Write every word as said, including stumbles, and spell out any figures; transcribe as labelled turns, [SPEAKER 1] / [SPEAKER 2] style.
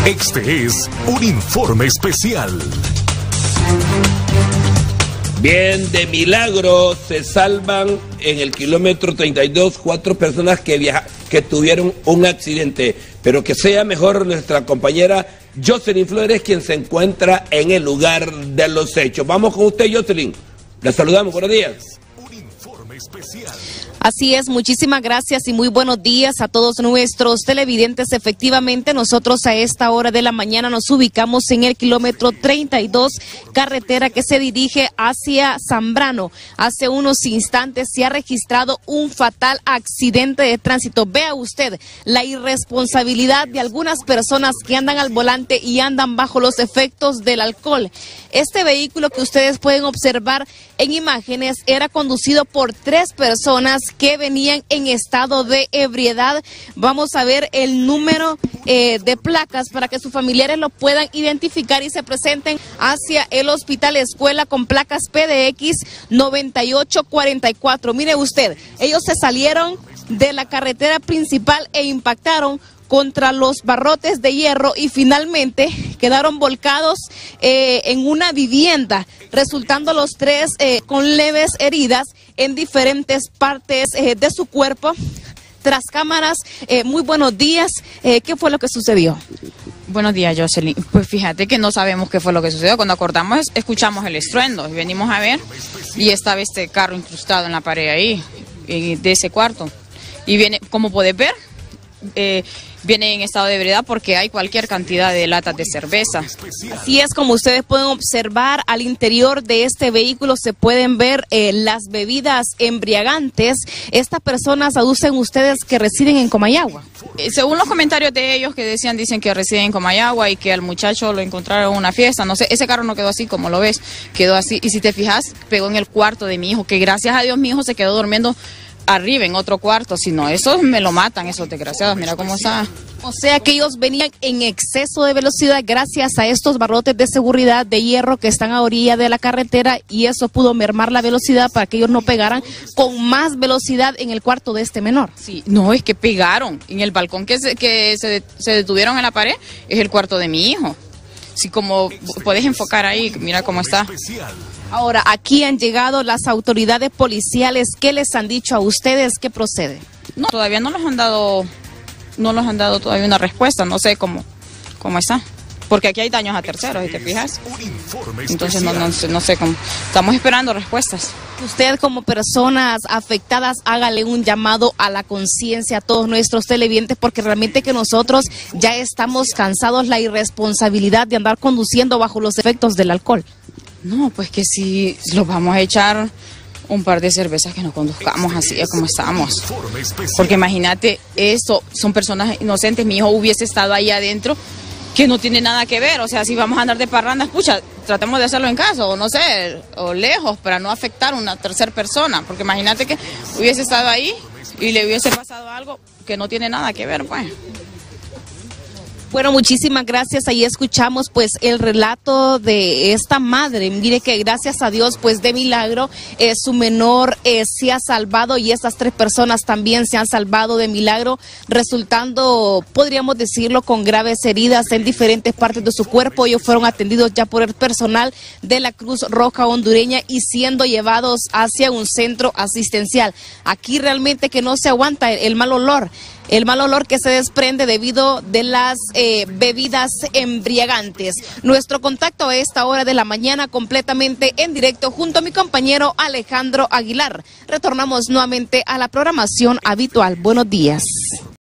[SPEAKER 1] Este es un informe especial.
[SPEAKER 2] Bien, de milagro se salvan en el kilómetro treinta y dos cuatro personas que viaja, que tuvieron un accidente. Pero que sea mejor nuestra compañera Jocelyn Flores, quien se encuentra en el lugar de los hechos. Vamos con usted, Jocelyn. La saludamos, buenos días.
[SPEAKER 1] Un informe especial.
[SPEAKER 3] Así es, muchísimas gracias y muy buenos días a todos nuestros televidentes. Efectivamente, nosotros a esta hora de la mañana nos ubicamos en el kilómetro treinta y dos, carretera que se dirige hacia Zambrano. Hace unos instantes se ha registrado un fatal accidente de tránsito. Vea usted la irresponsabilidad de algunas personas que andan al volante y andan bajo los efectos del alcohol. Este vehículo que ustedes pueden observar en imágenes era conducido por tres personas que venían en estado de ebriedad. Vamos a ver el número eh, de placas para que sus familiares lo puedan identificar y se presenten hacia el Hospital Escuela con placas P D X noventa y ocho cuarenta y cuatro. Mire usted, ellos se salieron de la carretera principal e impactaron contra los barrotes de hierro y finalmente quedaron volcados eh, en una vivienda, resultando los tres eh, con leves heridas en diferentes partes eh, de su cuerpo. Tras cámaras, eh, muy buenos días. Eh, ¿Qué fue lo que sucedió?
[SPEAKER 4] Buenos días, Jocelyn. Pues fíjate que no sabemos qué fue lo que sucedió. Cuando acordamos, escuchamos el estruendo y venimos a ver y estaba este carro incrustado en la pared ahí, de ese cuarto. Y viene, como puedes ver, eh, viene en estado de ebriedad porque hay cualquier cantidad de latas de cerveza.
[SPEAKER 3] Así es, como ustedes pueden observar, al interior de este vehículo se pueden ver eh, las bebidas embriagantes. Estas personas aducen ustedes que residen en Comayagua.
[SPEAKER 4] Eh, según los comentarios de ellos que decían, dicen que residen en Comayagua y que al muchacho lo encontraron en una fiesta. No sé, ese carro no quedó así como lo ves, quedó así. Y si te fijas, pegó en el cuarto de mi hijo, que gracias a Dios mi hijo se quedó durmiendo arriba en otro cuarto. Si no, esos me lo matan, esos desgraciados. Mira cómo está.
[SPEAKER 3] O sea que ellos venían en exceso de velocidad gracias a estos barrotes de seguridad de hierro que están a orilla de la carretera, y eso pudo mermar la velocidad para que ellos no pegaran con más velocidad en el cuarto de este menor.
[SPEAKER 4] Sí, no, es que pegaron en el balcón que se, que se, se detuvieron en la pared, es el cuarto de mi hijo. Sí, como puedes enfocar ahí, mira cómo está.
[SPEAKER 3] Ahora, aquí han llegado las autoridades policiales. ¿Qué les han dicho a ustedes? ¿Qué procede?
[SPEAKER 4] No, todavía no los han dado, no los han dado todavía una respuesta. No sé cómo, cómo está. Porque aquí hay daños a terceros, ¿y te fijas? Entonces no, no, no sé cómo. Estamos esperando respuestas.
[SPEAKER 3] Usted, como personas afectadas, hágale un llamado a la conciencia a todos nuestros televidentes, porque realmente que nosotros ya estamos cansados la irresponsabilidad de andar conduciendo bajo los efectos del alcohol.
[SPEAKER 4] No, pues que si los vamos a echar un par de cervezas, que no conduzcamos así como estamos. Porque imagínate, eso son personas inocentes. Mi hijo hubiese estado ahí adentro, que no tiene nada que ver. O sea, si vamos a andar de parranda, escucha, tratemos de hacerlo en casa, o no sé, o lejos, para no afectar a una tercera persona. Porque imagínate que hubiese estado ahí y le hubiese pasado algo que no tiene nada que ver, pues.
[SPEAKER 3] Bueno, muchísimas gracias. Ahí escuchamos pues el relato de esta madre. Mire que gracias a Dios, pues de milagro, eh, su menor eh, se ha salvado, y estas tres personas también se han salvado de milagro, resultando, podríamos decirlo, con graves heridas en diferentes partes de su cuerpo. Ellos fueron atendidos ya por el personal de la Cruz Roja hondureña y siendo llevados hacia un centro asistencial. Aquí realmente que no se aguanta el, el mal olor. El mal olor que se desprende debido de las eh, bebidas embriagantes. Nuestro contacto a esta hora de la mañana completamente en directo junto a mi compañero Alejandro Aguilar. Retornamos nuevamente a la programación habitual. Buenos días.